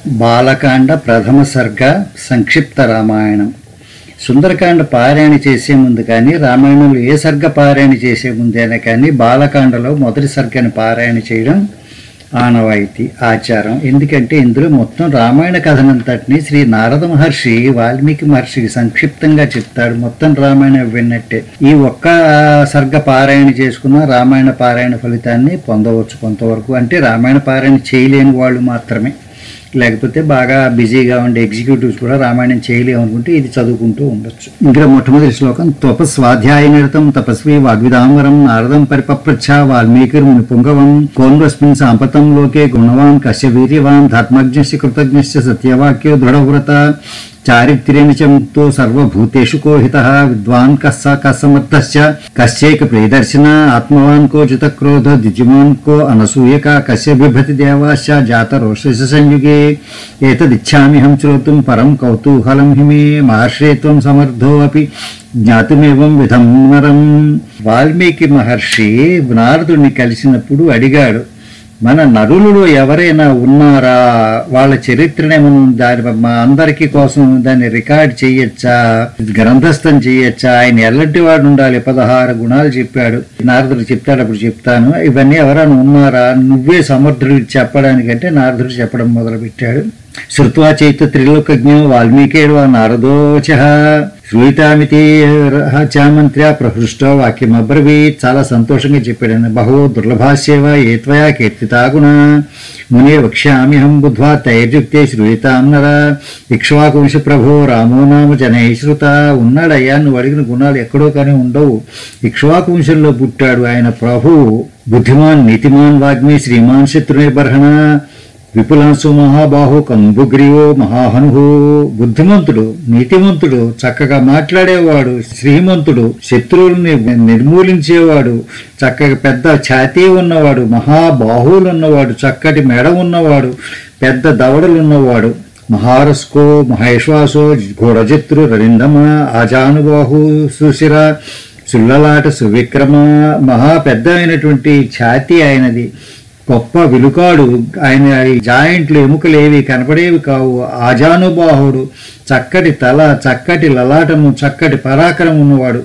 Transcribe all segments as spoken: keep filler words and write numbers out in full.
బాలకాండ ప్రథమ సర్గ సంక్షిప్త రామాయణం. సుందరకాండ పారాయణ చేసే ముందు కానీ రామాయణంలో ఏ సర్గ పారాయణ చేసే ముందైనా కానీ బాలకాండలో మొదటి సర్గని పారాయణ చేయడం ఆనవాయితీ, ఆచారం. ఎందుకంటే ఇందులో మొత్తం రామాయణ కథనంతటిని శ్రీ నారద మహర్షి వాల్మీకి మహర్షికి సంక్షిప్తంగా చెప్తాడు. మొత్తం రామాయణం విన్నట్టే. ఈ ఒక్క సర్గ పారాయణ చేసుకున్న రామాయణ పారాయణ ఫలితాన్ని పొందవచ్చు కొంతవరకు. అంటే రామాయణ పారాయణ చేయలేని వాళ్ళు మాత్రమే, లేకపోతే బాగా బిజీగా ఉండే ఎగ్జిక్యూటివ్స్ కూడా రామాయణం చేయలేము అనుకుంటే ఇది చదువుకుంటూ ఉండొచ్చు. ఇంకా మొట్టమొదటి శ్లోకం. తపస్వాధ్యాయ నిరతం తపస్వి వాగ్విదాంబరం నారదం పరిపప్రచ్ఛ వాల్మీకిర్ ముని పుంగవం కోన్వస్మిన్ సాంపతం లోకే గుణవాన్ కశ్య వీర్యవాన్ ధర్మజ్ఞస్య కృతజ్ఞస్య సత్యవాక్యో దృఢవ్రత చారిత్ర్యేణ చ ముక్తో సర్వభూతేషు కోహితః విద్వాన్ కస్స కస్సమర్థశ్చ కస్యైక ప్రియదర్శన ఆత్మవాన్ కో జితక్రోధ ద్విజమాన్ కో అనసూయక కస్య బిభతి దేవాశ్చ జాతరోషస్య సంయుగే ఏతదిచ్ఛామ్యహం శ్రోతుం పరం కౌతూహలం హిమే మహర్షే త్వం సమర్థో అపి జ్ఞాతుమేవం విధం నరం. వాల్మీకి మహర్షి నారదుడిని కలిసినప్పుడు అడిగాడు, మన నరులలో ఎవరైనా ఉన్నారా, వాళ్ళ చరిత్రనే మనం దాని మా అందరికీ కోసం దాన్ని రికార్డ్ చేయొచ్చా, గ్రంథస్థం చేయొచ్చా, ఆయన ఎలాంటి వాడు ఉండాలి, పదహారు గుణాలు చెప్పాడు. నారదుడు చెప్తాడు, అప్పుడు చెప్తాను. ఇవన్నీ ఎవరైనా ఉన్నారా, నువ్వే సమర్థుడు చెప్పడానికంటే నారదుడు చెప్పడం మొదలుపెట్టాడు. శ్రుత్వా చైత త్రిలోకజ్ఞో వాల్మీకేడ్వా నారదోచ శ్రూయితామితి చామంత్ర్యా ప్రహృష్టో వాక్యమబ్రవీత్. చాలా సంతోషంగా చెప్పాడు. బహవో దుర్లభాస్యేవ ఏత్వయా కీర్తితాగుణ మునే వక్ష్యామ్యహం బుద్ధ్వా తైర్యుక్తే శ్రూయితాం నర ఇక్ష్వాకువంశ ప్రభో రామో నామ జనై శ్రుత. ఉన్నాడయ్యా, నువ్వు అడిగిన గుణాలు ఎక్కడో కానీ ఉండవు. ఇక్ష్వాకువంశంలో పుట్టాడు ఆయన ప్రభువు. బుద్ధిమాన్ నీతిమాన్ వాగ్మి శ్రీమాన్ శత్రునిర్బర్హణ విపులాంశు మహాబాహు కంబుగ్రీవో మహాహనుహు. బుద్ధిమంతుడు, నీతిమంతుడు, చక్కగా మాట్లాడేవాడు, శ్రీమంతుడు, శత్రువుల్ని నిర్మూలించేవాడు, చక్కగా పెద్ద ఛాతీ ఉన్నవాడు, మహాబాహువులు ఉన్నవాడు, చక్కటి మెడ ఉన్నవాడు, పెద్ద దవడలు ఉన్నవాడు. మహారస్కో మహేశ్వాసో ఘోడజిత్రు రరిందమ ఆజానుబాహు సుశిర సుల్లలాట సువిక్రమ. మహా పెద్ద అయినటువంటి ఛాతీ ఆయనది, గొప్ప విలుకాడు ఆయన. జాయింట్లు ఎముకలు ఏవి కనపడేవి కావు. ఆజానుబాహుడు, చక్కటి తల, చక్కటి లలాటము, చక్కటి పరాక్రమం ఉన్నవాడు.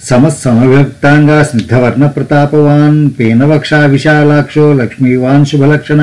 సమసమవిభక్తంగా స్నిగ్ధవర్ణ ప్రతాపవాన్ పీనవక్ష విశాలాక్షో లక్ష్మీవాన్ శుభలక్షణ.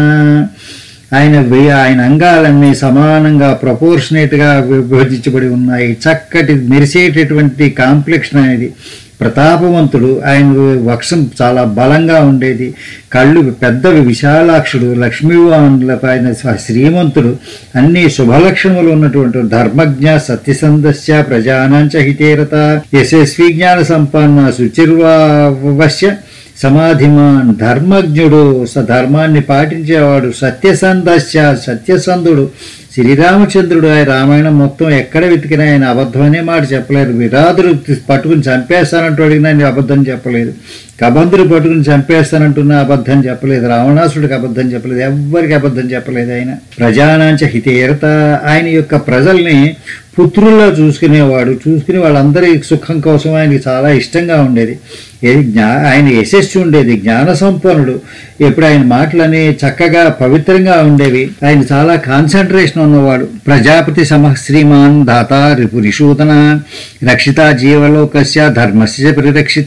ఆయన ఆయన అంగాలన్నీ సమానంగా ప్రపోర్షనేట్గా విభజించబడి ఉన్నాయి. చక్కటి మెరిసేటటువంటి కాంప్లెక్షన్ అనేది. ప్రతాపవంతుడు, ఆయన వక్షం చాలా బలంగా ఉండేది. కళ్ళు పెద్దవి, విశాలాక్షుడు, లక్ష్మీవాన్ల ఆయన శ్రీమంతుడు, అన్ని శుభలక్షణములు ఉన్నటువంటి ధర్మజ్ఞ సత్యసంధస్య ప్రజానాంచ హితేరత యశస్వి జ్ఞాన సంపన్న శుచిర్వావశ్య సమాధిమాన్. ధర్మజ్ఞుడు, సధర్మాన్ని పాటించేవాడు, సత్యసంధస్య సత్యసంధుడు. శ్రీరామచంద్రుడు ఆయన రామాయణం మొత్తం ఎక్కడ వెతికినా ఆయన అబద్ధమనే మాట చెప్పలేదు. విరాధుడు పట్టుకుని చంపేస్తానంటూ అడిగినా ఆయన అబద్ధం చెప్పలేదు. కబంధుడు పట్టుకుని చంపేస్తానంటున్నా అబద్ధం చెప్పలేదు. రావణాసుడికి అబద్ధం చెప్పలేదు. ఎవ్వరికి అబద్ధం చెప్పలేదు. ఆయన ప్రజానాంచ హితేరత. ఆయన యొక్క ప్రజల్ని పుత్రుల్లో చూసుకునేవాడు. చూసుకుని వాళ్ళందరి సుఖం కోసం ఆయనకి చాలా ఇష్టంగా ఉండేది. ఏది జ్ఞా ఆయన యశస్సు ఉండేది. జ్ఞాన సంపన్నుడు. ఎప్పుడు ఆయన మాటలని చక్కగా పవిత్రంగా ఉండేవి. ఆయన చాలా కాన్సన్ట్రేషన్ ఉన్నవాడు. ప్రజాపతి సమః శ్రీమాన్ దాత రిపురిషూదన రక్షిత జీవలోకస్య ధర్మస్య పరిరక్షిత.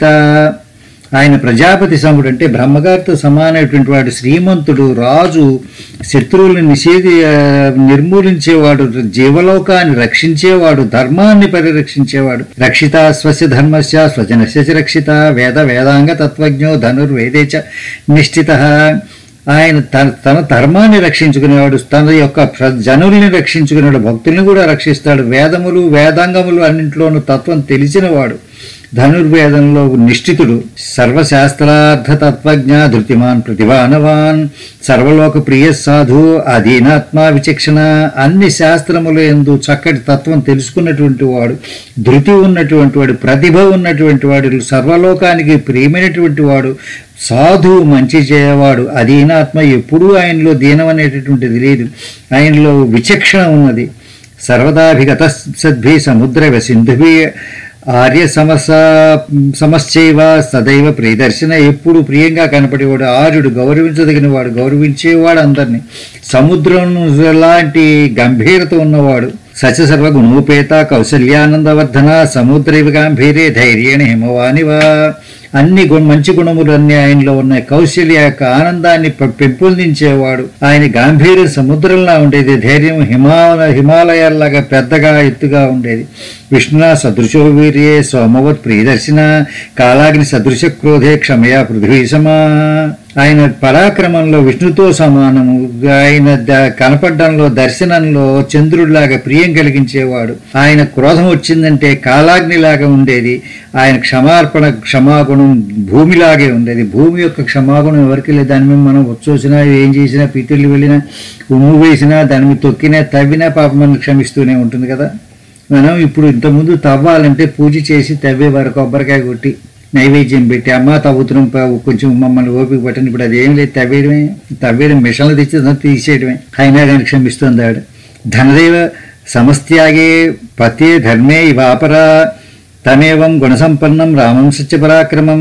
ఆయన ప్రజాపతి సముడు, అంటే బ్రహ్మగారితో సమానమైనటువంటి వాడు. శ్రీమంతుడు, రాజు, శత్రువుల్ని నిషేధి నిర్మూలించేవాడు, జీవలోకాన్ని రక్షించేవాడు, ధర్మాన్ని పరిరక్షించేవాడు. రక్షిత స్వస్య ధర్మస్య స్వజనస్య రక్షిత వేద వేదాంగ తత్వజ్ఞో ధనుర్వేదేచ నిష్ఠిత. ఆయన తన తన ధర్మాన్ని రక్షించుకునేవాడు, తన యొక్క జనుల్ని రక్షించుకునేవాడు, భక్తుల్ని కూడా రక్షిస్తాడు. వేదములు వేదాంగములు అన్నింటిలోనూ తత్వం తెలిసినవాడు. ధనుర్వేదంలో నిష్ఠితుడు. సర్వశాస్త్రార్థ తత్వజ్ఞ ధృతిమాన్ ప్రతిభానవాన్ సర్వలోక ప్రియ సాధు అధీనాత్మ విచక్షణ. అన్ని శాస్త్రముల యందు చక్కటి తత్వం తెలుసుకున్నటువంటి వాడు, ధృతి ఉన్నటువంటి వాడు, ప్రతిభ ఉన్నటువంటి వాడు, సర్వలోకానికి ప్రియమైనటువంటి వాడు, సాధువు, మంచి చేయవాడు. అధీనాత్మ, ఎప్పుడూ ఆయనలో దీనం అనేటటువంటిది లేదు. ఆయనలో విచక్షణ ఉన్నది. సర్వదాభిగత సద్భి సముద్ర సింధుభి ఆర్య సమస సమశ్చైవ సదైవ ప్రియదర్శన, ఎప్పుడు ప్రియంగా కనపడేవాడు, ఆర్యుడు గౌరవించదగిన వాడు, గౌరవించేవాడు అందరినీ, సముద్రం లాంటి గంభీరత ఉన్నవాడు, సచ సర్వగుణోపేత కౌసల్యానందవర్ధన సముద్రైవ గాంభీరే ధైర్యేణ హిమవానివా, అన్ని గుణ మంచి గుణములన్నీ ఆయనలో ఉన్నాయి. కౌశల్య యొక్క ఆనందాన్ని పెంపొందించేవాడు, ఆయన గాంభీర్యం సముద్రంలా ఉండేది, ధైర్యం హిమాల హిమాలయాల్లాగా పెద్దగా ఎత్తుగా ఉండేది. విష్ణునా సదృశో వీర్యే సోమవత్ ప్రియదర్శన కాలాగ్ని సదృశ క్రోధే క్షమయా పృథ్వీసమా, ఆయన పరాక్రమంలో విష్ణుతో సమానము, ఆయన కనపడడంలో దర్శనంలో చంద్రుడిలాగా ప్రియం కలిగించేవాడు, ఆయన క్రోధం వచ్చిందంటే కాలాగ్నిలాగా ఉండేది, ఆయన క్షమార్పణ క్షమాగుణం భూమిలాగే ఉండేది. భూమి యొక్క క్షమాగుణం ఎవరికి లేదు, దాని మీద మనం వచ్చేసినా ఏం చేసినా పితుళ్ళు వెళ్ళినా ఉమ్ము వేసినా దాని మీద తొక్కినా తవ్వినా పాప మనల్ని క్షమిస్తూనే ఉంటుంది కదా. మనం ఇప్పుడు ఇంతకుముందు తవ్వాలంటే పూజ చేసి తవ్వేవారు, కొబ్బరికాయ కొట్టి నైవేద్యం పెట్టి అమ్మ తవ్వుతున్నాం కొంచెం మమ్మల్ని ఓపిక పట్టండి. ఇప్పుడు అదేం లేదు, తవ్వేయడమే, తవ్వేయడం మిషన్లు తెచ్చి తీసేయడమే. అయినా కానీ క్షమిస్తుంది ఆవిడ. ధనదేవ సమస్త్యాగే పతే ధర్మే ఇవాపరా తమేవం గుణసంపన్నం రామం సత్యపరాక్రమం.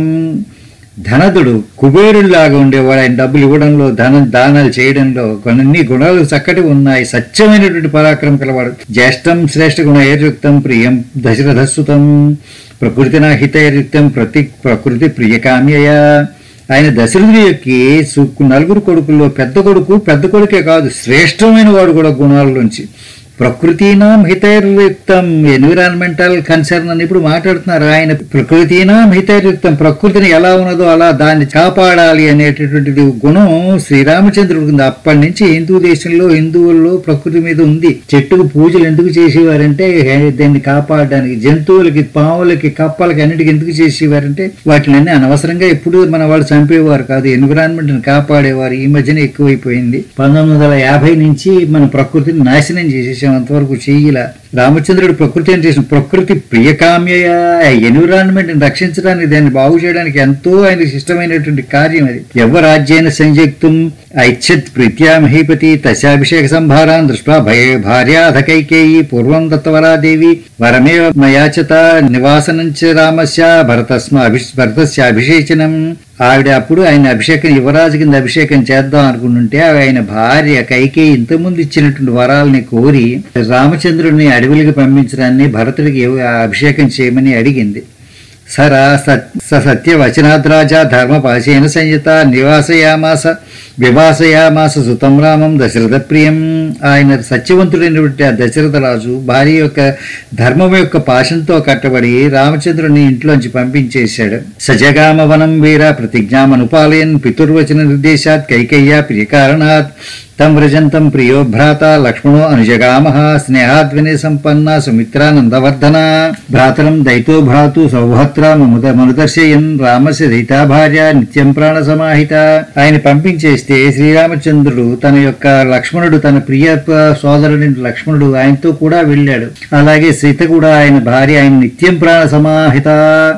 ధనదుడు కుబేరుల్లాగా ఉండేవాడు, ఆయన డబ్బులు ఇవ్వడంలో ధన దానాలు చేయడంలో కొన్ని గుణాలు చక్కటి ఉన్నాయి, సత్యమైనటువంటి పరాక్రమం కలవాడు. జ్యేష్టం శ్రేష్ఠ గుణైర్యుక్తం ప్రియం దశరథసుతం ప్రకృతినా హితైర్యుక్తం ప్రతి ప్రకృతి ప్రియకామ్యయ. ఆయన దశరథుడి యొక్క నలుగురు కొడుకుల్లో పెద్ద కొడుకు పెద్ద కొడుకే కాదు, శ్రేష్టమైన వాడు కూడా గుణాలలోంచి. ప్రకృతినాం హితైర్యుక్తం ఎన్విరాన్మెంటల్ కన్సర్న్ అని ఇప్పుడు మాట్లాడుతున్నారు ఆయన. ప్రకృతినాం హితైర్యుక్తం, ప్రకృతిని ఎలా ఉన్నదో అలా దాన్ని కాపాడాలి అనేటటువంటిది గుణం శ్రీరామచంద్రుడికి ఉంది. అప్పటి నుంచి హిందూ దేశంలో హిందువుల్లో ప్రకృతి మీద ఉంది. చెట్టుకు పూజలు ఎందుకు చేసేవారంటే దాన్ని కాపాడడానికి, జంతువులకి పాములకి కప్పలకి అన్నిటికీ ఎందుకు చేసేవారంటే వాటిని అన్ని అనవసరంగా ఎప్పుడు మన వాళ్ళు చంపేవారు కాదు, ఎన్విరాన్మెంట్ ని కాపాడేవారు. ఈ మధ్యన ఎక్కువైపోయింది. పంతొమ్మిది వందల యాభై నుంచి మన ప్రకృతిని నాశనం చేసేసాం, అంతవరకు చెయ్యిలా. రామచంద్రుడు ప్రకృతి అని చేసిన ప్రకృతి ప్రియకామ్య, ఎన్విరాన్మెంట్ ని రక్షించడానికి దాన్ని బాగు చేయడానికి ఎంతో ఆయనకి ఇష్టమైనటువంటి కార్యం అది. యవ్వరాజ్యేన సంయుక్తం ఐచ్ఛత్ ప్రీత్యా మహీపతి తస్యాభిషేక సంభారాన్ దృష్ట్వా భయ భార్యాధ కైకేయీ పూర్వం దత్తవరాదేవి వరమే మయాచత నివాసనంచ రామస్య భరతస్మ అభి భరతస్య అభిషేచనం. ఆవిడ అప్పుడు ఆయన అభిషేకం యువరాజు కింద అభిషేకం చేద్దాం అనుకుంటుంటే ఆయన భార్య కైకేయి ఇంతకుముందు ఇచ్చినటువంటి వరాలని కోరి రామచంద్రుడిని అడవులకి పంపించడాన్ని భరతుడికి అభిషేకం చేయమని అడిగింది. సరా స సత్యవచనాద్రాజ ధర్మపాశేన సంయుత నివాసయామాస వివాసయామాస సుతం రామం దశరథ ప్రియం. ఆయన సత్యవంతుడైనటువంటి ఆ దశరథ రాజు భార్య యొక్క ధర్మం యొక్క పాశంతో కట్టబడి రామచంద్రుని ఇంట్లోంచి పంపించేశాడు. సజగామ వనం వీర ప్రతిజ్ఞామనుపాలయన్ పితుర్వచన నిర్దేశాత్ కైకయ్య ప్రియకారణాత్ తం వ్రజంతం ప్రియో భ్రాత లక్ష్మణో అనుజగామః స్నేహాద్వినే సంపన్న సుమిత్రానందవర్ధన భ్రాతరం దైతో భ్రాతు సౌభత్ర మముద మనుదర్శయన్ రామస్య దైతా భార్య నిత్యం ప్రాణ సమాహిత. ఆయన పంపించేస్తే శ్రీరామచంద్రుడు తన యొక్క లక్ష్మణుడు తన ప్రియ సోదరుడి లక్ష్మణుడు ఆయనతో కూడా వెళ్ళాడు. అలాగే సీత కూడా ఆయన భార్య, ఆయన నిత్యం ప్రాణ సమాహిత.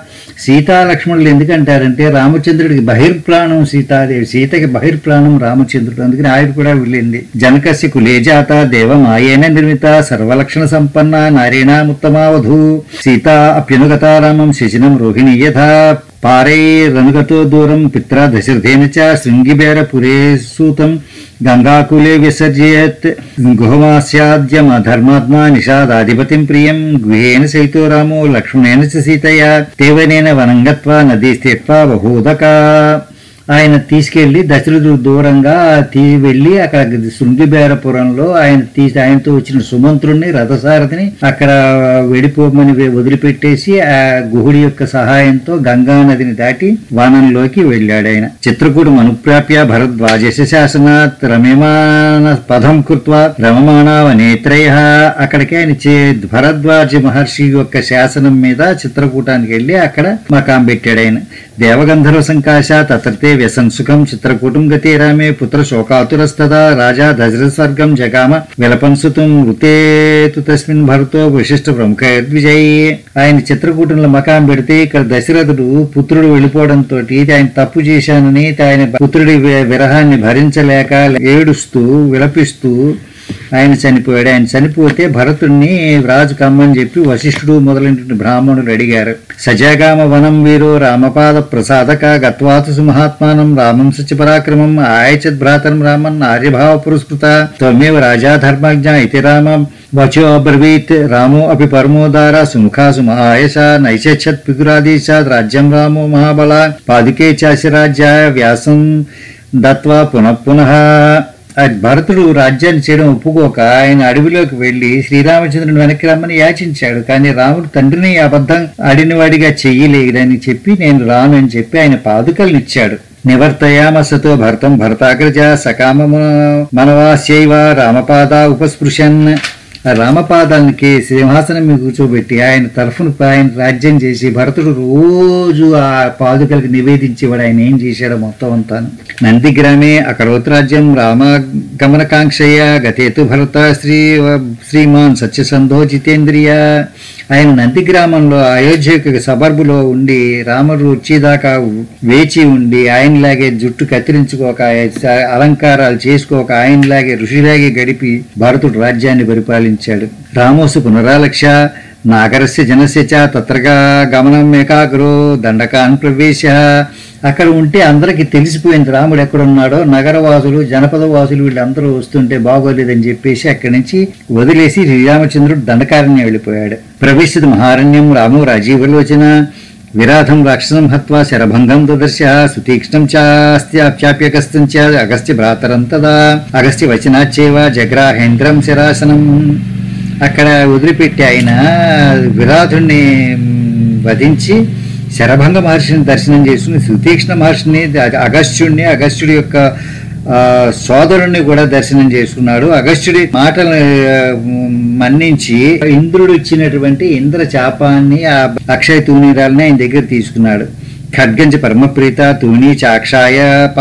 సీతా లక్ష్మణులు ఎందుకంటారంటే రామచంద్రుడికి బహిర్ప్రాణం సీతాదేవి, సీతకి బహిర్ప్రాణం రామచంద్రుడు, అందుకని ఆయన కూడా వెళ్ళింది. జనకస్య కులేజాత దేవమాయేన నిర్మిత సర్వలక్షణ సంపన్న నారీణాముత్తమావధూ సీతా అప్యనుగత రామం శశినం రోహిణి యథా పారైరనుగతో దూరం పిత్రా దశరథేన చ శృంగిబేర పురే సూతం గంగాకులే విసర్జయత్ గుహమాస్యాద్యమ ధర్మాత్మా నిషాదాధిపతిం ప్రియం గుహేన సైతో రామో లక్ష్మణేన చ సీతయా తేవనేన వనం గత్వా నదీ స్థిత్వా బహూదకా. ఆయన తీసుకెళ్లి దశరథుడు దూరంగా తీ వెళ్ళి అక్కడ శృంగిబేరపురంలో ఆయన తీసి ఆయనతో వచ్చిన సుమంత్రుణ్ణి రథసారథిని అక్కడ వెడిపోమని వదిలిపెట్టేసి ఆ గుహుడి యొక్క సహాయంతో గంగా నదిని దాటి వనంలోకి వెళ్ళాడు. ఆయన చిత్రకూటం అనుప్రాప్య భరద్వాజస్య శాసనాత్ రమమాన పదం కృత్వా రమమాణావనేత్రయ. అక్కడికి ఆయన భరద్వాజ మహర్షి యొక్క శాసనం మీద చిత్రకూటానికి వెళ్ళి అక్కడ మకాం పెట్టాడు. ఆయన దేవగంధర్వ సంకాశ తత్రతే వ్యసంసుఖం చిత్రకూటం గతే రామే పుత్ర శోకాతురస్తదా రాజా దశరథ స్వర్గం జగామ విలపంసుతం వృతేతు తస్మిన్ భరతో విశిష్ట ప్రముఖ ద్విజయీ. ఆయన చిత్రకూటంలో మకాం పెడితే ఇక్కడ దశరథుడు పుత్రుడు వెళ్ళిపోవడంతో ఆయన తప్పు చేశానని ఆయన పుత్రుడి విరహాన్ని భరించలేక ఏడుస్తూ విలపిస్తూ ఆయన చనిపోయాడు. ఆయన చనిపోతే భరతుడిని రాజు కమ్మని చెప్పి వశిష్ఠుడు మొదలైన బ్రాహ్మణులు అడిగారు. సజాగామ వనం వీరో రామపాద ప్రసాదక గత్వాతు మహాత్మానం రామం సత్యపరాక్రమం ఆయచత్ భ్రాతరం రామన్ ఆర్యభావ పురస్కృత త్వమేవ రాజా ధర్మజ్ఞ ఇతి రామం వచో అబ్రవీత్ రామో అపి పరమోదార సుముఖా సుమహాయశ నైషచ్చత్ పిగురాదీశాద్ రాజ్యం రామో మహాబల పాదుకే చాసి రాజ్యాయ వ్యాసం దత్వా పునః పునః. భరతుడు రాజ్యాన్ని చేయడం ఒప్పుకోక ఆయన అడవిలోకి వెళ్లి శ్రీరామచంద్రుని వెనక్కి రమ్మని యాచించాడు. కానీ రాముడు తండ్రిని అబద్ధం ఆడినవాడిగా చెయ్యలేదని చెప్పి నేను రాను అని చెప్పి ఆయన పాదుకలనిచ్చాడు. నివర్తయామసతో భరతం భరతాగ్రజ సకామ మనవాస్యైవ రామపాద ఉపస్పృశన్. రామపాదానికి సింహాసనం మీద కూర్చోబెట్టి ఆయన తరఫున ఆయన రాజ్యం చేసి భరతుడు రోజు ఆ పాదుకలకు నివేదించేవాడు. ఆయన ఏం చేశాడో మొత్తం అంతా. నందిగ్రామే అకరోత్రాజ్యం రామగమనకాంక్షయ గతేతు భరత శ్రీ శ్రీమాన్ సత్యసంధో జితేంద్రియ. ఆయన నందిగ్రామంలో అయోధ్య సబర్బులో ఉండి రాముడు వచ్చేదాకా వేచి ఉండి ఆయనలాగే జుట్టు కత్తిరించుకోక అలంకారాలు చేసుకోక ఆయనలాగే ఋషిలాగే గడిపి భరతుడు రాజ్యాన్ని పరిపాలించాడు. రామోసు పునరాలక్ష్య నాగరస్య జనస్య చ తత్రగా గమనం ఏకాగ్రో దండకాన్ ప్రవేశ. అక్కడ ఉంటే అందరికి తెలిసిపోయింది రాముడు ఎక్కడున్నాడో. నగరవాసులు జనపద వాసులు వీళ్ళందరూ వస్తుంటే బాగోలేదని చెప్పేసి అక్కడి నుంచి వదిలేసి శ్రీరామచంద్రుడు దండకారణ్యం వెళ్ళిపోయాడు. ప్రవేశిత మహారణ్యం రామో రాజీవలోచన విరాధం రాక్షసం హత్వా శరభంగం దదర్శ సుతీక్ష్ణం చాస్త్యాప్యాప్యగస్తం చ అగస్త్య భ్రాతరం తదా అగస్త్య వచనాచ్చేవ జగ్రాహేంద్రం శరాసనం. అక్కడ వదిలిపెట్టి ఆయన విరాధుణ్ణి వధించి శరభంగ మహర్షిని దర్శనం చేసుకుని సుతీక్ష్ణ మహర్షిని అగస్త్యుడిని అగస్త్యుడి యొక్క సోదరుణ్ణి కూడా దర్శనం చేసుకున్నాడు. అగస్త్యుడి మాటలు మన్నించి ఇంద్రుడు ఇచ్చినటువంటి ఇంద్ర చాపాన్ని ఆ అక్షయ తూనీరాలని ఆయన దగ్గర తీసుకున్నాడు. ఖడ్గంచ పరమప్రీత తూణీ చాక్షాయ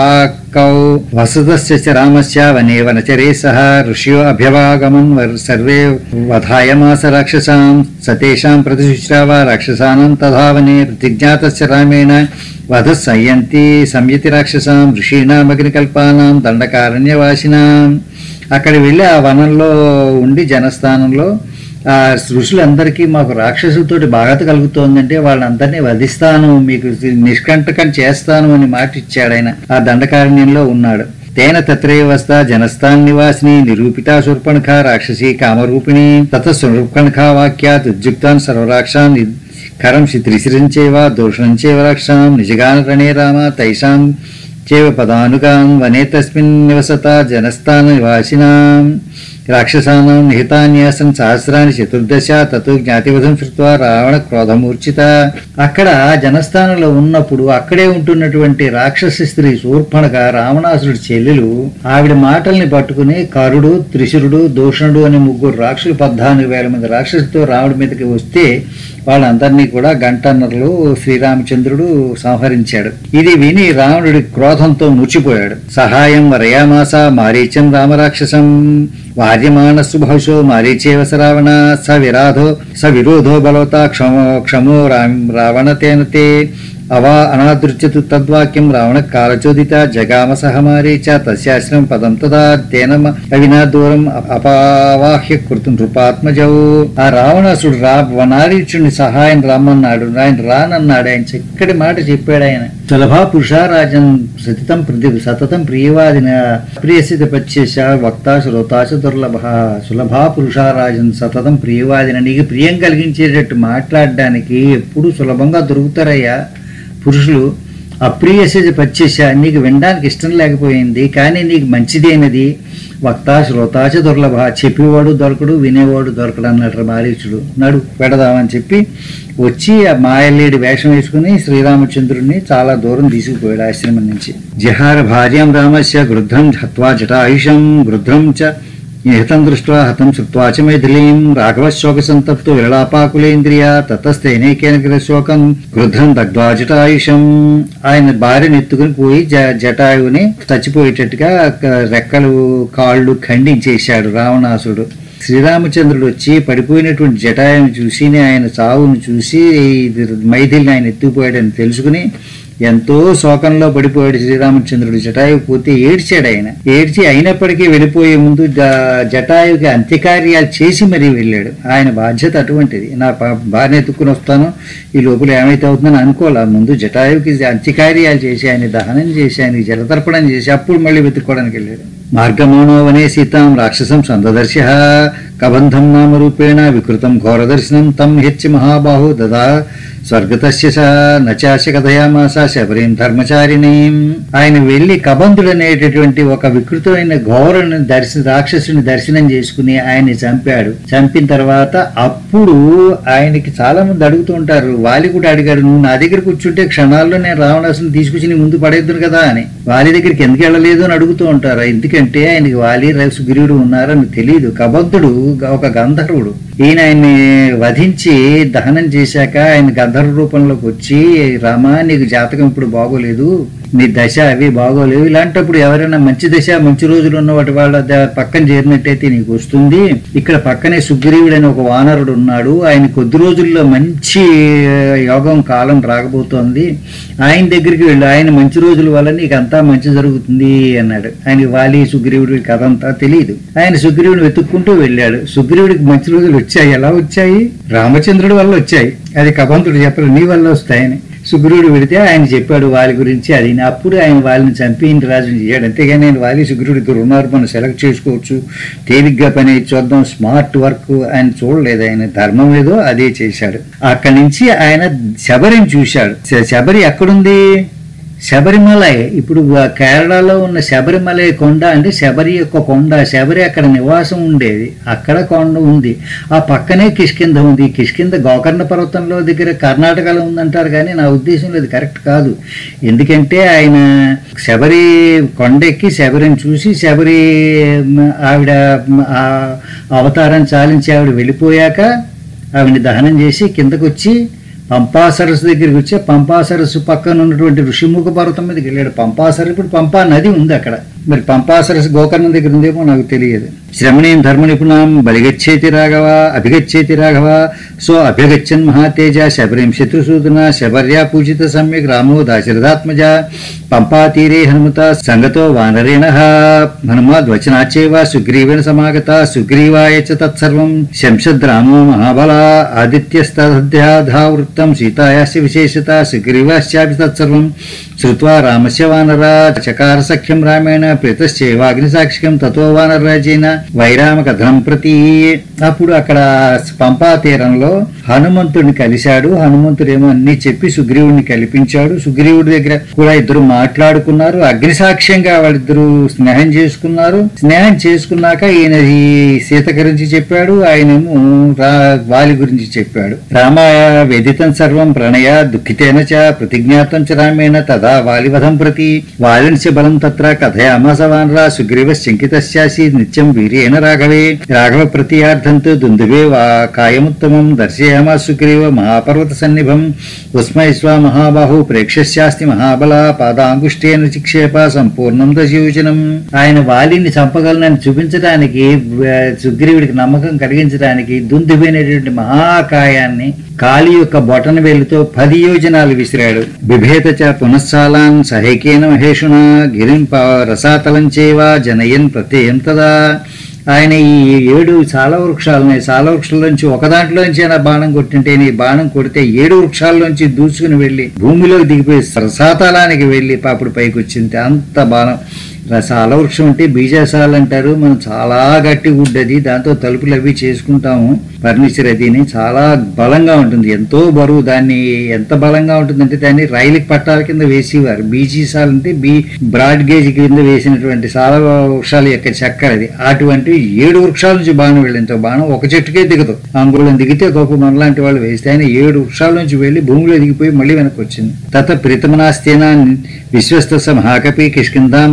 పాకౌ వసతస్య రామస్య వనే వనచరే సహ ఋష్యో అభ్యవాగమన్ సర్వే వధాయమాస రాక్షసాం సతేషాం ప్రతిశుశ్రావ రాక్షసానం తధావనే ప్రతిజ్ఞాతస్య రామేణ వధ సంయంతి సంయతి రాక్షసాం ఋషీణామగ్నికల్పానాం దండకారణ్యవాసినాం. అక్కడ వెళ్ళి ఆ వనంలో ఉండి జనస్థానంలో ఆ ఋషులందరికీ మాకు రాక్షసులతోటి బాధ కలుగుతోందంటే వాళ్ళందరినీ వధిస్తాను, మీకు నిష్కంటకం చేస్తాను అని మాట ఇచ్చాడు ఆయన. ఆ దండకారణ్యంలో ఉన్నాడు. తేన తత్రేవస్థ జనస్థాన్ నివాసిని నిరూపితా శూర్పణఖ రాక్షసి కామరూపిణి తత శూర్పణఖ వాక్యాత్ ఉద్యుక్తాన్ సర్వరాక్షాన్ కరం త్రిశిరంచేవ దోషణంచేవ రాక్షాం నిజగాన రణే రామ తైషాం చేవ పదానుగాం వనే తస్మిన్ నివసత జనస్థాన నివాసినాం రాక్షసానాం నిహితాన్యాసం సహస్రాన్ని చతుర్దశ తతో జ్ఞాతివధం శ్రుత్వా రావణ క్రోధమూర్ఛిత. అక్కడ జనస్థానంలో ఉన్నప్పుడు అక్కడే ఉంటున్నటువంటి రాక్షసి స్త్రీ శూర్పణఖ రావణాసురుడి చెల్లెలు ఆవిడ మాటల్ని పట్టుకుని కరుడు త్రిశురుడు దూషణుడు అనే ముగ్గురు రాక్షసులు పద్నాలుగు వేల మంది రాక్షసులతో రాముడి మీదకి వస్తే వాళ్ళందరినీ కూడా గంటన్నరలో శ్రీరామచంద్రుడు సంహరించాడు. ఇది విని రావణుడి క్రోధంతో మూర్చిపోయాడు. సహాయం వరయామాస మారీచం రామరాక్షసం వార్యమాణ సుభౌషో మారీచేవ స రావణ స విరాధో స విరోధో బలవతా క్షమో క్షమో రావణ తేన తే అవా అనాదృత్యతు తద్వాక్యం రావణ కాలచోదిత జగామ సహ మారీచ తస్యాశ్రం పదం తదా తేన అవినా దూరం అపావాహ్య కృతం నృపాత్మజౌ. ఆ రావణాసుడు రా నారీచుడిని సహాయం రమ్మన్నాడు. ఆయన రానన్నాడు. ఆయన చక్కటి మాట చెప్పాడు. ఆయన సులభా పురుషారాజన్ సతితం ప్రతి సతతం ప్రియవాదిన ప్రియసిత పచ్చేశ వక్త శ్రోతాచ దుర్లభ. సులభా పురుషారాజన్ సతతం ప్రియవాదిన, నీకు ప్రియం కలిగించేటట్టు మాట్లాడడానికి ఎప్పుడు సులభంగా దొరుకుతారయ్యా పురుషులు. అప్రియసేజ పచ్చేశ, నీకు వినడానికి ఇష్టం లేకపోయింది కానీ నీకు మంచిదేనది. వక్త శ్రోతాచ దుర్లభ, చెప్పేవాడు దొరకడు వినేవాడు దొరకడు అన్నట్టు మారీచుడు. నడు పెడదామని చెప్పి వచ్చి ఆ మాయలేడి వేషం వేసుకుని శ్రీరామచంద్రుడిని చాలా దూరం తీసుకుపోయాడు ఆశ్రమం నుంచి. జహార భార్యాం రామస్య గృధ్రం హత్వా జటాయుషం గృధ్రం చ నిహితం దృష్ట్వా హతం శ్రుత్వా చ మైథిలీం రాఘవ శోక సంతప్తో విరళాపాకులేంద్రియ తతస్థైనేకేన శోకం గృధ్రం దగ్ధ్వా జటాయుషం. ఆయన భార్యను ఎత్తుకుని పోయి జ జటాయువుని చచ్చిపోయేటట్టుగా రెక్కలు కాళ్ళు ఖండించేశాడు రావణాసుడు. శ్రీరామచంద్రుడు వచ్చి పడిపోయినటువంటి జటాయుని చూసి ఆయన చావును చూసి మైథిలిని ఆయన ఎత్తుకుపోయాడని తెలుసుకుని ఎంతో శోకంలో పడిపోయాడు శ్రీరామచంద్రుడు. జటాయువు పూర్తి ఏడ్చాడు. ఆయన ఏడ్చి అయినప్పటికీ వెళ్ళిపోయే ముందు జటాయువుకి అంత్యకార్యాలు చేసి మరీ వెళ్ళాడు. ఆయన బాధ్యత అటువంటిది. నా భార్య ఎత్తుక్కుని వస్తాను, ఈ లోపల ఏమైతే అవుతుందని అనుకోలే. ముందు జటాయువుకి అంత్యకార్యాలు చేసి ఆయన దహనం చేసి ఆయన జలతర్పణం చేసి అప్పుడు మళ్ళీ వెతుక్కోవడానికి వెళ్ళాడు. మార్గమోనో వనే సీతాం రాక్షసం సందదర్శ కబంధం నామరూపేణ వికృతం ఘోరదర్శనం తం హెచ్చి మహాబాహు దదా స్వర్గతస్య నచాశ కథయామాస శబరీం ధర్మచారిణీం. ఆయన వెళ్లి కబంధుడు అనేటటువంటి ఒక వికృతమైన ఘోరని దర్శన రాక్షసుని దర్శనం చేసుకుని ఆయన్ని చంపాడు. చంపిన తర్వాత అప్పుడు ఆయనకి చాలా మంది అడుగుతూ ఉంటారు. వాలి కూడా అడిగాడు, నువ్వు నా దగ్గర కూర్చుంటే క్షణాల్లో నేను రావణాసుని తీసుకొచ్చి నీ ముందు పడేద్దును కదా అని. వాలి దగ్గరికి ఎందుకు వెళ్ళలేదు అని అడుగుతూ ఉంటారు. ఎందుకంటే ఆయనకి వాలి సుగ్రీవుడు ఉన్నారని తెలియదు. కబంధుడు ఒక గంధర్వుడు. ఈయన ఆయన్ని వధించి దహనం చేశాక ఆయన గంధర్వ రూపంలోకి వచ్చి, రామా నీకు జాతకం ఇప్పుడు బాగోలేదు, నీ దశ అవి బాగోలేవు, ఇలాంటప్పుడు ఎవరైనా మంచి దశ మంచి రోజులు ఉన్న వాటి వాళ్ళ పక్కన చేరినట్టయితే నీకు వస్తుంది. ఇక్కడ పక్కనే సుగ్రీవుడు అని ఒక వానరుడు ఉన్నాడు, ఆయన కొద్ది రోజుల్లో మంచి యోగం కాలం రాకపోతోంది, ఆయన దగ్గరికి వెళ్ళు, ఆయన మంచి రోజుల వల్ల నీకు అంతా మంచి జరుగుతుంది అన్నాడు. ఆయనకి వాలి సుగ్రీవుడి కథ అంతా తెలియదు. ఆయన సుగ్రీవుడు వెతుక్కుంటూ వెళ్ళాడు. సుగ్రీవుడికి మంచి రోజులు వచ్చాయి. ఎలా వచ్చాయి? రామచంద్రుడి వల్ల వచ్చాయి. అది కబంధుడు చెప్పరు, నీ వల్ల వస్తాయని. సుగ్రీవుడు వెళితే ఆయన చెప్పాడు వాలి గురించి. అది అప్పుడు ఆయన వాళ్ళని చంపి రాజుని చేయాడు. అంతేగాని ఆయన వాలి సుగ్రీవుడు ఇద్దరు ఉన్నారు, మనం సెలెక్ట్ చేసుకోవచ్చు, తేలిగ్గా పని చూద్దాం, స్మార్ట్ వర్క్ ఆయన చూడలేదు. ఆయన ధర్మం ఏదో అదే చేశాడు. అక్కడి నుంచి ఆయన శబరిని చూశాడు. శబరి ఎక్కడుంది? శబరిమలై. ఇప్పుడు కేరళలో ఉన్న శబరిమలై కొండ అంటే శబరి యొక్క కొండ. శబరి అక్కడ నివాసం ఉండేది, అక్కడ కొండ ఉంది. ఆ పక్కనే కిష్కింధ ఉంది. కిష్కింధ గోకర్ణ పర్వతంలో దగ్గర కర్ణాటకలో ఉందంటారు, కానీ నా ఉద్దేశంలో అది కరెక్ట్ కాదు. ఎందుకంటే ఆయన శబరి కొండెక్కి శబరిని చూసి, శబరి ఆవిడ ఆ అవతారం చాలించి ఆవిడ వెళ్ళిపోయాక ఆవిడని దహనం చేసి కిందకు వచ్చి పంపా సరస్సు దగ్గరికి వచ్చి పంపా సరస్సు పక్కన ఉన్నటువంటి ఋషిముఖ పర్వతం మీదకి వెళ్ళాడు. పంపా సరస్సు ఇప్పుడు పంపా నది ఉంది అక్కడ. మరి పంపా సరస్సు గోకర్ణం దగ్గర ఉందేమో నాకు తెలియదు. శ్రమణీం ధర్మ నిపుణాం బలిగచ్చేతి రాఘవ అభిగచ్చేతి రాఘవ సో అభిగచ్చన్ మహాతేజ శబరిం శత్రుసూదన శబర్యా పూజిత సమ్యక్ రామో దాశరథాత్మజ పంపా తీరే హనుమత సంగతో వానరేణ హనుమాద్వచనాచేవ సుగ్రీవేణ సమాగత సుగ్రీవాయ చ తత్సర్వం శంషద్రామో మహాబల ఆదిత్యస్తధ్యాధావృత్తం సీతాయాస్య విశేషత సుగ్రీవాశ్చాపి తత్సర్వం శ్రుత్వా రామస్య వానరా చకార సఖ్యం రామేణ ప్రేతశ్చేవాగ్నిసాక్షికం తతో వానరరాజేన వైరామ కథనం ప్రతి. అప్పుడు అక్కడ పంపా తీరంలో హనుమంతుడిని కలిశాడు. హనుమంతుడేమో అన్ని చెప్పి సుగ్రీవుడిని కల్పించాడు. సుగ్రీవుడి దగ్గర కూడా ఇద్దరు మాట్లాడుకున్నారు. అగ్నిసాక్ష్యంగా వాళ్ళిద్దరూ స్నేహం చేసుకున్నారు. స్నేహం చేసుకున్నాక ఈయన ఈ సీత గురించి చెప్పాడు, ఆయనేమో వాలి గురించి చెప్పాడు. రామ వేదితం సర్వం ప్రణయ దుఃఖితేన చ ప్రతిజ్ఞాతం చ రామేణ తదా వాలివధం ప్రతి వాలిని చ బలం తత్ర కథయామాస వానరా సుగ్రీవశ్చంకితస్యాసి నిత్యం వీర్యేణ రాఘవే రాఘవ ప్రతియార్థంతు దుందువే వా కాయముత్తమం దర్శయామాస సుగ్రీవ మహాపర్వత సన్నిభం ఉస్మై స్వ మహాబాహు ప్రేక్షస్యాస్తి మహాబల పాదాంగుష్టేన చిక్షేప సంపూర్ణం దశయోజనం. ఆయన వాలిని చంపగలనని చూపించడానికి, సుగ్రీవుడికి నమ్మకం కలిగించడానికి దుందువైనటువంటి మహాకాయాన్ని కాళి యొక్క బొటన వేలుతో పది యోజనాలు విసిరాడు. బిభేత చ పునఃసాలాన్ సహైకేన మహేషుణ గిరిం రసాతలంచేవా జనయన్ ప్రత్యయం తదా. ఆయన ఈ ఏడు సాల వృక్షాలున్నాయి. సాల వృక్షాల్లోంచి ఒక దాంట్లోంచి ఆయన బాణం కొట్టింటే ఈ బాణం కొడితే ఏడు వృక్షాల్లోంచి దూసుకుని వెళ్ళి భూమిలోకి దిగిపోయి రసాతలానికి వెళ్ళి పాపుడు పైకి వచ్చింది. అంత బాణం. సాల వృక్షం అంటే బీజాసాలు అంటారు. మనం చాలా గట్టి గుడ్డది, దాంతో తలుపులు అవి చేసుకుంటాము, ఫర్నిచర్ అదిని. చాలా బలంగా ఉంటుంది, ఎంతో బరువు. దాన్ని ఎంత బలంగా ఉంటుందంటే దాన్ని రైలుకి పట్టాల కింద వేసేవారు. బీజీసాలు అంటే బీ బ్రాడ్ గేజ్ కింద వేసినటువంటి సాల వృక్షాల యొక్క చక్కరది. అటువంటి ఏడు వృక్షాల నుంచి బాణం వెళ్ళింతో బాణం ఒక చెట్టుకే దిగదు. అంగుళం దిగితే గొప్ప మనలాంటి వాళ్ళు వేస్తే ఆయన ఏడు వృక్షాల నుంచి వెళ్లి భూమిలో దిగిపోయి మళ్ళీ వెనక్కి వచ్చింది. తత ప్రీతమనాస్తేనా విశ్వస్త మహాకపి కిష్కిందాం రామసై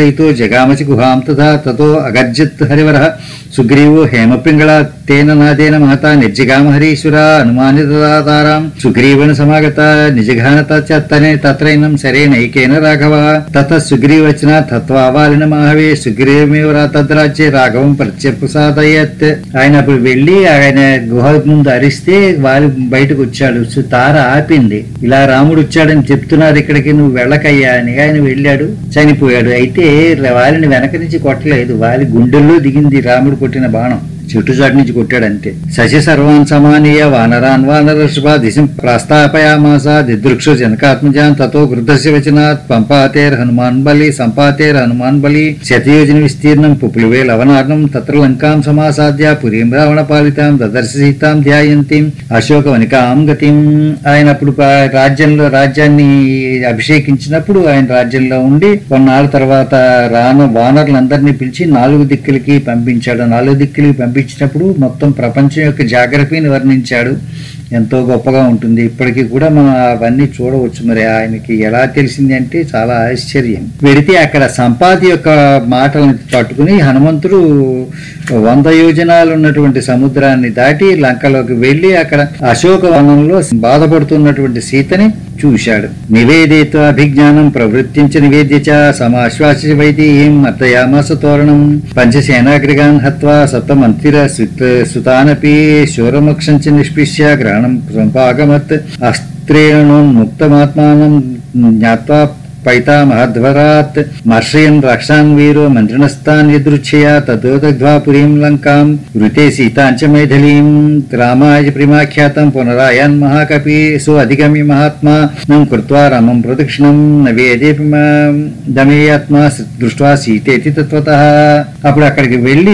సహితో జగామసి గుహాం తథా తతో అగర్జత్ హరివరః సుగ్రీవో హేమపింగళ తేన నాదేన మహత నిర్జిగామ హరీశ్వర అనుమానితారాం సుగ్రీవన సమాగత నిజఘానత చనే తత్రైనం సరేనైకేన రాఘవ తత సుగ్రీవచన తత్వావాలిన మాహవే సుగ్రీవమేవ తద్రాజ్యే రాఘవం ప్రత్యప్రసాదయత్. ఆయన అప్పుడు వెళ్ళి ఆయన గుహ ముందు అరిస్తే వాళ్ళు బయటకు వచ్చాడు. తార ఆపింది. ఇలా రాముడు వచ్చాడని చెప్తున్నారు ఇక్కడికి, నువ్వు వెళ్ళకయ్యా అని. ఆయన వెళ్ళాడు, చనిపోయాడు. అయితే వారిని వెనక నుంచి కొట్టలేదు, వారి గుండెల్లో దిగింది రాముడు కొట్టిన బాణం. చెట్టు చాటు నుంచి కొట్టాడు అంతే. శశి సర్వాన్ సమానీయ వానరాన్ వానరశుభా దిశం ప్రాస్తాపయామాస దిదృక్షు జనకాత్మజాన్ తతో వృద్ధస్య వచనాత్ పంపాతేర్ హనుమాన్ బలి సంపాతేర్ హనుమాన్ బలి శతయోజన విస్తీర్ణం పుపులివే లవనార్ణం తత్ర లంకాం సమాసాద్య పురీం రావణ పాలితాం దదర్శ సీతాం ధ్యాయంతిం అశోక వనికాం గతిం. ఆయన అప్పుడు రాజ్యంలో రాజ్యాన్ని అభిషేకించినప్పుడు ఆయన రాజ్యంలో ఉండి కొన్నాళ్ళ తర్వాత రాను వానరులందరినీ పిలిచి నాలుగు దిక్కులకి పంపించాడు. నాలుగు దిక్కులకి పంపి ఇచ్చినప్పుడు మొత్తం ప్రపంచం యొక్క జాగ్రఫీని వర్ణించాడు. ఎంతో గొప్పగా ఉంటుంది. ఇప్పటికీ కూడా మనం అవన్నీ చూడవచ్చు. మరి ఆయనకి ఎలా తెలిసింది అంటే చాలా ఆశ్చర్యం. వెడితే అక్కడ సంపాతి యొక్క మాటలను పట్టుకుని హనుమంతుడు వంద యోజనాలు ఉన్నటువంటి సముద్రాన్ని దాటి లంకలోకి వెళ్లి అక్కడ అశోక వనంలో బాధపడుతున్నటువంటి సీతని చూశాడు. నివేదిత అభిజ్ఞానం ప్రవృత్తించ నివేద్యచ సమాశ్వాస వైదేహీం అర్థయామాస తోరణం పంచసేనాగ్రిగాన్ హత్వా సప్తమంతిర సుతానపి శూరమక్షంచ నిష్పిష్య గ్రహణం సంపాగమత్ అస్త్రేణోన్ముక్తమాత్మానం జ్ఞాత్వా పైతామహధ్వరాత్ మర్షయన్ రక్షాన్ వీరో మంత్రిణస్థాన్ యదృచ్ఛయా తతో దగ్ధ్వా పురీం లంకాం వృతే సీతాంచ మైథిలీం రామాయ ప్రిమాఖ్యాతం పునరాయాన్ మహాకపి సో అధిగమ్య మహాత్మా నం కృత్వా రామం ప్రదక్షిణం నవేదేపి దమేయాత్మా దృష్ట్వా సీతేతి తత్వతః. అప్పుడు అక్కడికి వెళ్లి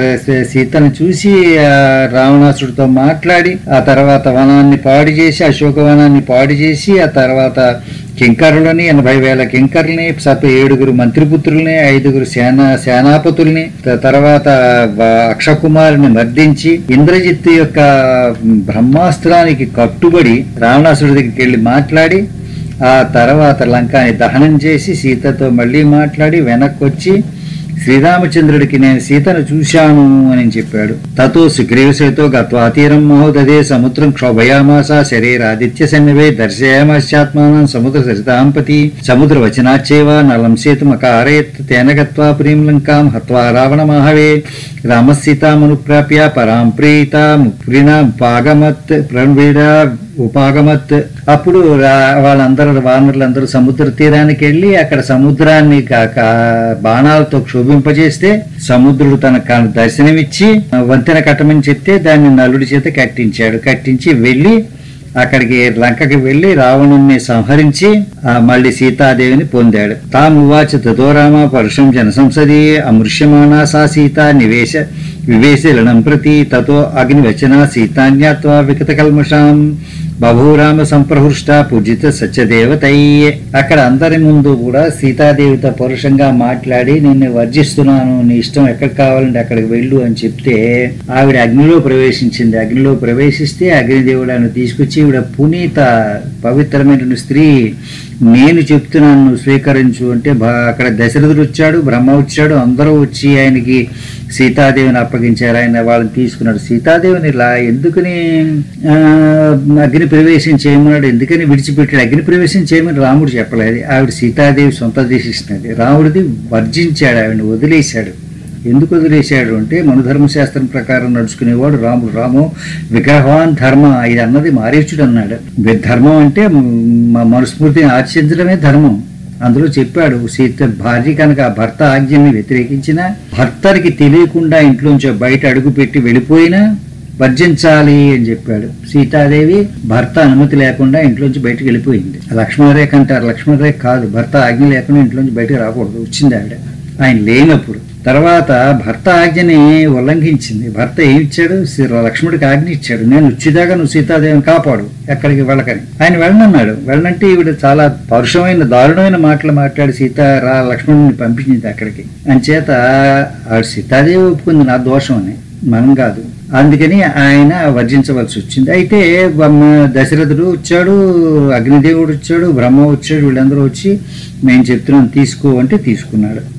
సీతను చూసి రావణాసుడితో మాట్లాడి ఆ తర్వాత వనాన్ని పాడు చేసి అశోక వనాన్ని పాడు చేసి ఆ తర్వాత కింకరులని ఎనభై వేల కింకర్లని సప ఏడుగురు మంత్రిపుత్రుల్ని ఐదుగురు సేనా సేనాపతుల్ని తర్వాత అక్షకుమారుని మర్దించి ఇంద్రజిత్తు యొక్క బ్రహ్మాస్త్రానికి కట్టుబడి రావణాసుడి దగ్గరికి వెళ్ళి మాట్లాడి ఆ తర్వాత లంకాని దహనం చేసి సీతతో మళ్ళీ మాట్లాడి వెనక్కి వచ్చి శ్రీరామచంద్రుడికి నేను సీతను చూశాను అని చెప్పాడు. తతో సుగ్రీవసేతో గత్వాతీరం మహోదదే సముద్రం క్షోభయామాస శరీరాదిత్య సన్నివే దర్శయామాశ్చాత్మానం సముద్ర సరితాంపతి సముద్ర వచనాచ్చేవ నలం సేతుమకారయత్ తేన గత్వా పురీం లంకాం హత్వా రావణ మహావే రామసీతామనుప్రాప్య పరాం ప్రీత ముప్రిన ఉపాగమత్ ప్రవీడ ఉపాగమత్. అప్పుడు వాళ్ళందరూ వానరులందరూ సముద్ర తీరానికి వెళ్ళి అక్కడ సముద్రాన్ని బాణాలతో క్షోభింపజేస్తే సముద్రుడు తన దర్శనమిచ్చి వంతెన కట్టమని చెప్తే దాన్ని నలుడి చేత కట్టించాడు. కట్టించి వెళ్ళి అక్కడికి లంకకి వెళ్లి రావణుణ్ణి సంహరించి ఆ మళ్ళీ సీతాదేవిని పొందాడు. తామువాచ తతో రామ పరుషం జన సంసది అమృష్యమానా సా సీత నివేశ వివేశలనం ప్రతి తతో అగ్నివచన సీతాన్యాత్వా వికత కల్మషాం బభూరామ సంప్రహృష్ట పూజిత సత్యదేవతయ్యే. అక్కడ అందరి ముందు కూడా సీతాదేవితో పరుషంగా మాట్లాడి నిన్ను వర్జిస్తున్నాను, నీ ఇష్టం ఎక్కడికి కావాలంటే అక్కడికి వెళ్ళు అని చెప్తే ఆవిడ అగ్నిలో ప్రవేశించింది. అగ్నిలో ప్రవేశిస్తే అగ్నిదేవుడు ఆయన తీసుకొచ్చి ఈవిడ పునీత పవిత్రమైన స్త్రీ, నేను చెప్తున్నాను నువ్వు స్వీకరించు అంటే అక్కడ దశరథుడు వచ్చాడు, బ్రహ్మ వచ్చాడు, అందరూ వచ్చి ఆయనకి సీతాదేవిని అప్పగించారు. ఆయన వాళ్ళని తీసుకున్నాడు. సీతాదేవిని ఇలా ఎందుకని అగ్ని ప్రవేశం చేయమన్నాడు, ఎందుకని విడిచిపెట్టాడు? అగ్ని ప్రవేశం చేయమని రాముడు చెప్పలేదు, ఆవిడ సీతాదేవి సొంత దేశిస్తున్నది. రాముడిది వర్జించాడు, ఆవిడని వదిలేశాడు. ఎందుకు వదిలేశాడు అంటే మనుధర్మశాస్త్రం ప్రకారం నడుచుకునేవాడు రాముడు. రాము విగ్రహవాన్ ధర్మ, ఇది అన్నది మారీచుడు అన్నాడు. ధర్మం అంటే మనుస్మృతిని ఆచరించడమే ధర్మం. అందులో చెప్పాడు సీత భార్య కనుక భర్త ఆజ్ఞని వ్యతిరేకించిన భర్తకి తెలియకుండా ఇంట్లోంచి బయట అడుగు పెట్టి వెళ్ళిపోయినా వర్జించాలి అని చెప్పాడు. సీతాదేవి భర్త అనుమతి లేకుండా ఇంట్లోంచి బయటకు వెళ్ళిపోయింది. లక్ష్మణరేఖ అంటారు, లక్ష్మణరేఖ కాదు, భర్త ఆజ్ఞ లేకుండా ఇంట్లోంచి బయటకు రాకూడదు, వచ్చింది ఆవిడ ఆయన లేనప్పుడు. తర్వాత భర్త ఆజ్ఞని ఉల్లంఘించింది. భర్త ఏమి ఇచ్చాడు? లక్ష్మణుడికి ఆజ్ఞ ఇచ్చాడు, నేను వచ్చేదాకా నువ్వు సీతాదేవిని కాపాడు, ఎక్కడికి వెళ్ళకని. ఆయన వెళ్ళనన్నాడు. వెళ్ళనంటే ఈవిడ చాలా పరుషమైన దారుణమైన మాటలు మాట్లాడి సీత రా లక్ష్మణుడిని పంపించింది అక్కడికి. అంచేత ఆవిడ సీతాదేవి ఒప్పుకుంది నా దోషం అని, మనం కాదు. అందుకని ఆయన వర్జించవలసి వచ్చింది. అయితే దశరథుడు వచ్చాడు, అగ్నిదేవుడు వచ్చాడు, బ్రహ్మ వచ్చాడు, వీళ్ళందరూ వచ్చి మేము చెప్తున్నాం తీసుకో అంటే తీసుకున్నాడు.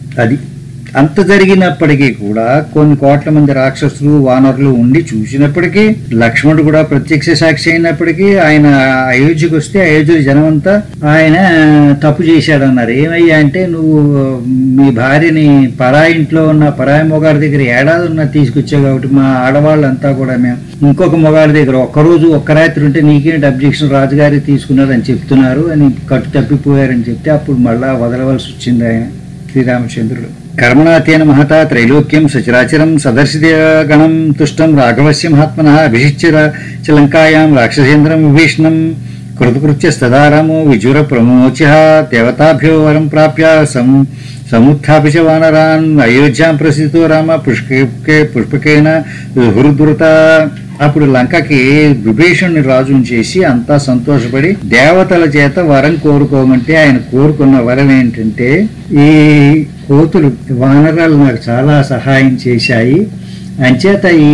అది అంత జరిగినప్పటికీ కూడా కొన్ని కోట్ల మంది రాక్షసులు వానరులు ఉండి చూసినప్పటికీ, లక్ష్మణుడు కూడా ప్రత్యక్ష సాక్షి అయినప్పటికీ ఆయన అయోధ్యకు వస్తే అయోధ్య జనమంతా ఆయన తప్పు చేశాడన్నారు. ఏమయ్యా అంటే, నువ్వు మీ భార్యని పరాయి ఇంట్లో ఉన్న పరాయి మొగాడి దగ్గర ఏడాది ఉన్న తీసుకొచ్చావు కాబట్టి మా ఆడవాళ్ళంతా కూడా మేము ఇంకొక మొగాడి దగ్గర ఒక్కరోజు ఒక్క రాత్రి ఉంటే నీకేంటి అబ్జెక్షన్, రాజుగారి తీసుకున్నారని చెప్తున్నారు అని కట్టు తప్పిపోయారని చెప్తే అప్పుడు మళ్ళా వదలవలసి వచ్చింది ఆయన శ్రీరామచంద్రుడు. కర్మణాతేన మహతా త్రైలోక్యం సచరాచరం సదర్శిగణం తుష్టం రాఘవస్య మహాత్మనః అభిషిచ్య చ లంకాయాం రాక్షసేంద్రం విభీషణం కృతకృత్యస్తదా రామో విజుర ప్రమోచ్య దేవతాభ్యో వరం ప్రాప్య సం సముత్థాపి చ వానరాన్ అయోధ్యాం ప్రసిద్ధో రామ పుష్పకే పుష్పకేన హృదృత. అప్పుడు లంకకి విభీషణుని రాజుని చేసి అంతా సంతోషపడి దేవతల చేత వరం కోరుకోమంటే ఆయన కోరుకున్న వరం ఏంటంటే, ఈ కోతులు వానరాలు నాకు చాలా సహాయం చేశాయి, అంచేత ఈ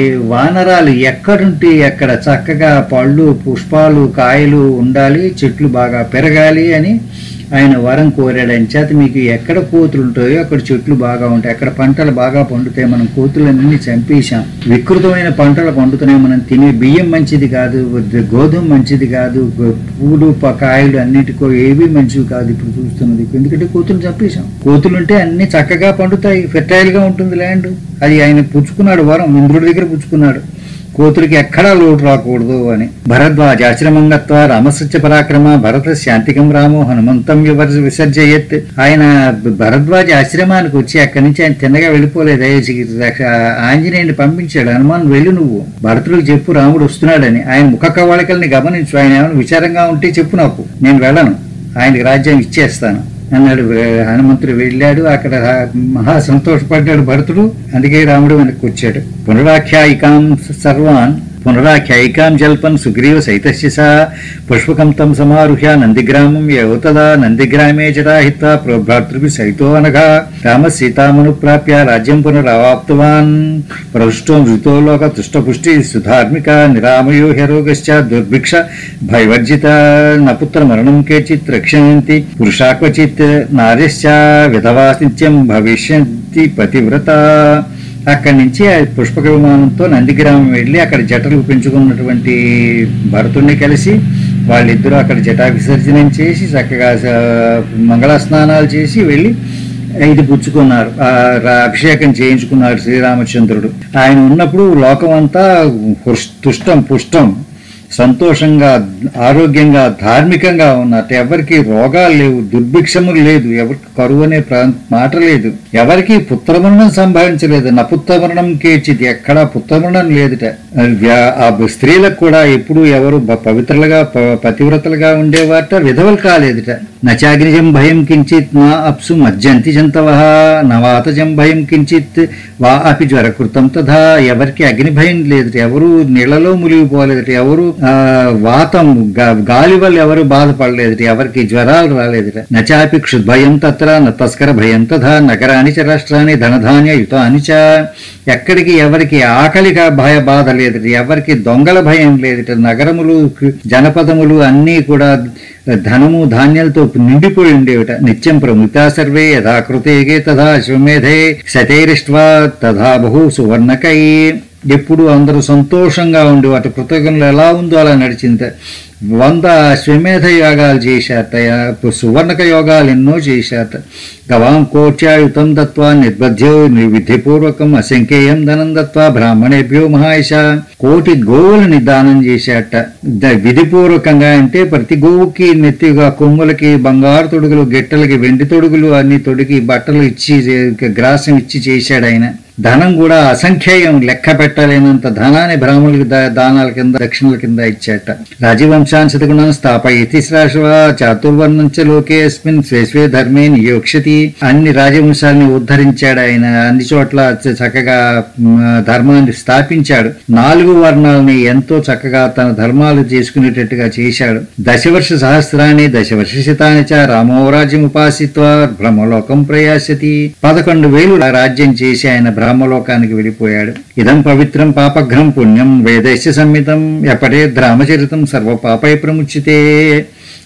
వానరాలు ఎక్కడుంటే ఎక్కడ చక్కగా పళ్ళు పుష్పాలు కాయలు ఉండాలి, చెట్లు బాగా పెరగాలి అని ఆయన వరం కోరాడు. అంచేత మీకు ఎక్కడ కోతులు ఉంటాయో అక్కడ చెట్లు బాగా ఉంటాయి, అక్కడ పంటలు బాగా పండుతాయి. మనం కోతులన్నీ చంపేశాం, వికృతమైన పంటలు పండుతున్నాయి, మనం తినే బియ్యం మంచిది కాదు, గోధుమ మంచిది కాదు, పూలు కాయలు అన్నిటికో ఏవి మంచివి కాదు ఇప్పుడు చూస్తున్నది, ఎందుకంటే కోతులు చంపేశాం. కోతులుంటే అన్ని చక్కగా పండుతాయి, ఫెర్టైల్ గా ఉంటుంది ల్యాండ్. అది ఆయన పుచ్చుకున్నాడు వరం, ఇంద్రుడి దగ్గర పుచ్చుకున్నాడు, కోతులకి ఎక్కడా లోటు రాకూడదు అని. భరద్వాజ ఆశ్రమంగత్వ రామసత్య పరాక్రమ భరత శాంతికం రామో హనుమంతం విసర్జయత్. ఆయన భరద్వాజ ఆశ్రమానికి వచ్చి అక్కడి నుంచి ఆయన తిన్నగా వెళ్ళిపోలేదు, ఆంజనేయుని పంపించాడు, హనుమాన్ వెళ్ళి నువ్వు భరతుడికి చెప్పు రాముడు వస్తున్నాడని. ఆయన ముఖ కవళికల్ని గమనించు, ఆయన ఏమైనా విచారంగా ఉంటే చెప్పు నాకు, నేను వెళ్ళను, ఆయనకి రాజ్యం ఇచ్చేస్తాను అన్నాడు. హనుమంతుడు వెళ్ళాడు, అక్కడ మహా సంతోషపడ్డాడు భరతుడు, అందుకే రాముడు వెనక్కి వచ్చాడు. పునరాఖ్యాయికాం సర్వాన్ పునరాఖ్యాయికాం జల్పన్ సుగ్రీవ సైతస్య సా పుష్పకం తం సమారుహ్య నందిగ్రామం యవతదా నందిగ్రామే జటాహిత్వా భ్రాతృభి సైతో అనఘా రామ సీతామను ప్రాప్య రాజ్యం పునరావాప్తవాన్ ప్రహృష్టో మృతో లోక తుష్టపుష్టి సుధార్మిక నిరామయో హ్యరోగశ్చ దుర్భిక్ష భయవర్జిత నపుత్ర మరణం కేచిత్ రక్షయంతి పురుషా క్వచిత్ నార్యశ్చ విధవా నిత్యం భవిష్యంతి పతివ్రత. అక్కడి నుంచి పుష్పక విమానంతో నందిగ్రామం వెళ్ళి అక్కడ జటలు పెంచుకున్నటువంటి భరతుడిని కలిసి వాళ్ళిద్దరూ అక్కడ జటా విసర్జనం చేసి చక్కగా మంగళ స్నానాలు చేసి వెళ్ళి ఇది పుచ్చుకున్నారు, అభిషేకం చేయించుకున్నారు శ్రీరామచంద్రుడు. ఆయన ఉన్నప్పుడు లోకం అంతా తుష్టం పుష్టం సంతోషంగా ఆరోగ్యంగా ధార్మికంగా ఉన్నట్టు, ఎవరికి రోగాలు లేవు, దుర్భిక్షములు లేదు, ఎవరికి కరువు అనే మాట లేదు, ఎవరికి పుత్రమరణం సంభవించలేదు. నపుత్రమరణం కేచిది, ఎక్కడా పుత్రమరణం లేదుట. ఆ స్త్రీలకు కూడా ఎప్పుడు ఎవరు పవిత్రులుగా పతివ్రతలుగా ఉండేవాట, విధవలు కాలేదుట. నచాగ్నిజం భయం కించిత్ నా అప్సు మజ్జంతి జంతవ నవాతజం భయం కించిత్ వా అపి జ్వరకృతం తథా. ఎవరికి అగ్ని భయం లేదుట, ఎవరు నీళ్లలో మునిగిపోలేదుట, ఎవరు ఆ వాతం గాలి వల్ల ఎవరు బాధపడలేదుట, ఎవరికి జ్వరాలు రాలేదుట. నచాపి క్షుద్భయం తత్ర న తస్కర భయం తథా నగరాని చ రాష్ట్రాన్ని ధనధాన్య యుతాని చ. ఎక్కడికి ఎవరికి ఆకలిగా భయ బాధ లేదుట, ఎవరికి దొంగల భయం లేదుట. నగరములు జనపదములు అన్నీ కూడా ధనము ధాన్యాలతో నిండిపోయి ఉండేవిట. నిత్యం ప్రముతా సర్వే యథాకృతేగే తథా అశ్వమేధే శతైరిష్ట్వా తథా బహు సువర్ణకై. ఎప్పుడు అందరూ సంతోషంగా ఉండి వాటి కృతజ్ఞతలు ఎలా ఉందో అలా నడిచింది. వంద అశ్వమేధ యోగాలు చేశారట, సువర్ణక యోగాలు ఎన్నో చేశారట. గవాం కోట్యాయుతం దత్వా నిర్బధ్యో విధిపూర్వకం అసంఖ్యేయం ధనం దత్వా బ్రాహ్మణేభ్యో మహాయశ. కోటి గోవులని దానం చేశారట విధిపూర్వకంగా. అంటే ప్రతి గోవుకి నెత్తిగా కొమ్ములకి బంగారు తొడుగులు, గిట్టలకి వెండి తొడుగులు అన్ని తొడిగి బట్టలు ఇచ్చి గ్రాసం ఇచ్చి చేశాడు ఆయన. ధనం కూడా అసంఖ్యేయం, లెక్క పెట్టలేనంత ధనాన్ని బ్రాహ్మణులకి దానాల కింద దక్షిణల కింద ఇచ్చాట. రాజవంశాన్ శతగుణం స్థాపయతి శ్రాశవ చాతుర్వర్ణంచ లోకే అస్మిన్ స్వేస్వే ధర్మే నియోక్షతి. అన్ని రాజవంశాలని ఉద్ధరించాడు ఆయన, అన్ని చోట్ల చక్కగా ధర్మాన్ని స్థాపించాడు. నాలుగు వర్ణాలని ఎంతో చక్కగా తన ధర్మాలు చేసుకునేటట్టుగా చేశాడు. దశవర్ష సహస్రాన్ని దశవర్ష శతాని చ రామో రాజ్యం ఉపాసిత్వా బ్రహ్మలోకం ప్రయాసతి. పదకొండు వేలు రాజ్యం చేసి ఆయన బ్రహ్మలోకానికి వెళ్ళిపోయాడు. ఇదం పవిత్రం పాపఘ్నం పుణ్యం వేదైశ్య సంహితం ఎపటే రామచరితం సర్వ పాపై ప్రముచ్యతే.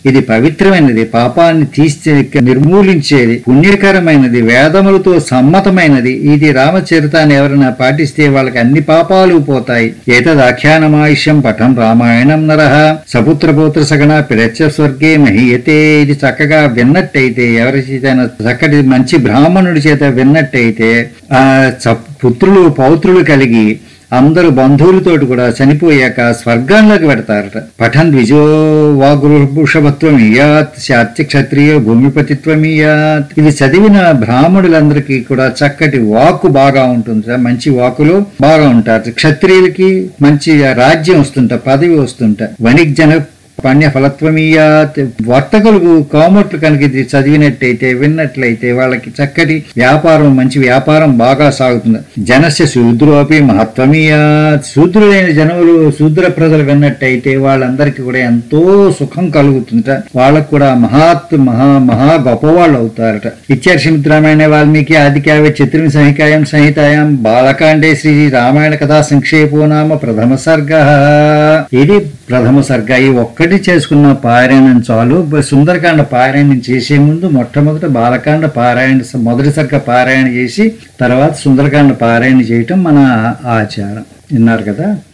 ఇది పవిత్రమైనది, పాపాన్ని తీసి నిర్మూలించేది, పుణ్యకరమైనది, వేదములతో సమ్మతమైనది. ఇది రామచరితాన్ని ఎవరైనా పాటిస్తే వాళ్ళకి అన్ని పాపాలు పోతాయి. ఏతదాఖ్యానమాయుష్యం పఠం రామాయణం నరః సపుత్రపౌత్ర సగణ పిరచ్చ స్వర్గే మహీయతే. ఇది చక్కగా విన్నట్టయితే, ఎవరి చేత చక్కటి మంచి బ్రాహ్మణుడి చేత విన్నట్టయితే ఆ పుత్రులు పౌత్రులు కలిగి అందరూ బంధువులతోటి కూడా చనిపోయాక స్వర్గాల్లోకి పెడతారట. పఠన్ ద్విజో వాగృషభత్వం ఇయాత్ శాత్య క్షత్రియ భూమిపతిత్వం ఇయాత్. ఇది చదివిన బ్రాహ్మణులందరికీ కూడా చక్కటి వాక్కు బాగా ఉంటుంది, మంచి వాకులు బాగా ఉంటారు. క్షత్రియులకి మంచి రాజ్యం వస్తుంటా, పదవి వస్తుంటా. వణిజ్జన పుణ్య ఫలత్వమీయాత్. వర్తకులకు కోమట్లు కనుక ఇది చదివినట్టయితే విన్నట్లయితే వాళ్ళకి చక్కటి వ్యాపారం, మంచి వ్యాపారం బాగా సాగుతుంది. జనస్య శూద్రోపి మహత్వమీయాత్. శూద్రులైన జనములు, శూద్ర ప్రజలు విన్నట్టయితే వాళ్ళందరికీ కూడా ఎంతో సుఖం కలుగుతుంట. వాళ్ళకు కూడా మహాత్ మహా మహా గొప్పవాళ్ళు అవుతారట. ఇత్యర్షమిత్రామాయణ వాల్మీకి ఆదికావ్య చతుర్మి సంహికాయం సంహితాయాం బాలకాండే శ్రీ రామాయణ కథా సంక్షేపో నామ ప్రథమ సర్గ. ఇది ప్రథమ సర్గ. ఈ ఒక్కటి చేసుకున్న పారాయణం చాలు. సుందరకాండ పారాయణం చేసే ముందు మొట్టమొదట బాలకాండ పారాయణ మొదటి సర్గ పారాయణ చేసి తర్వాత సుందరకాండ పారాయణ చేయటం మన ఆచారం. విన్నారు కదా.